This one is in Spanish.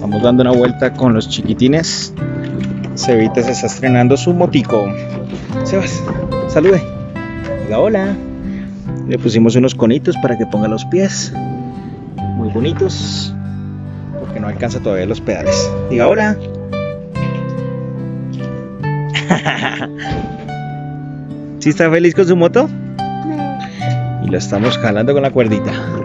Estamos dando una vuelta con los chiquitines. Cevita se está estrenando su motico. Sebas, salude. Diga hola. Le pusimos unos conitos para que ponga los pies. Muy bonitos. Porque no alcanza todavía los pedales. Diga hola. ¿Sí está feliz con su moto? Y lo estamos jalando con la cuerdita.